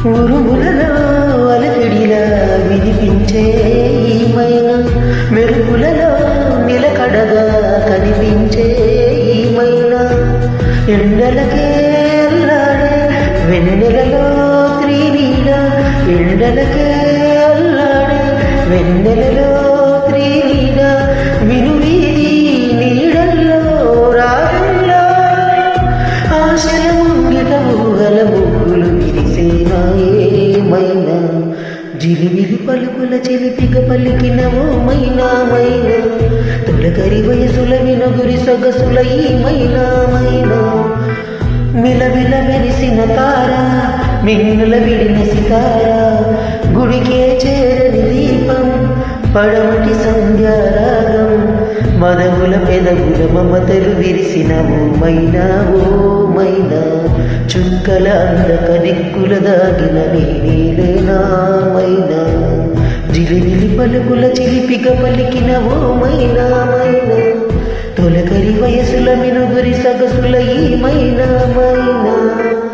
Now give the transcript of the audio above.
ఉరుములలో అలకిడిలా వినిపించే ఈ మైనా, మెరుపులలో నిలకడగా కనిపించే ఈ మైనా, ఎండలకే అల్లాడే వెన్నెలలో త్రినీడ, ఎండలకే అల్లాడే వెన్నెలలో త్రినీడ, వినువీధి నీడల్లో రాగంలో ఆశల ముంగిట ఊహల ముగ్గులు విరిసేనా ఏమైనా, జిలిబిలి పలుకుల చిలిపిగ పలికిన ఓ మైనా మైనా, తొలకరి వయసుల వినగురి సొగసుల ఈ మైనా మైనా, మిలమిల మెరిసిన తార మిన్నుల విడిన సితార, గుడికే చేరని దీపం పడమటి సంధ్యారాగం, మదముల పెదవుల మమతలు విరిసిన ఓ మైనా చుక్కల అందక దిక్కుల దాగిన నీలేనా మైనా, జిలిబిలి పలుకుల చిలిపిగ పలికిన ఓ మైనా మైనా, తొలకరి వయసుల మినుగురి సొగసుల ఈ మైనా మైనా.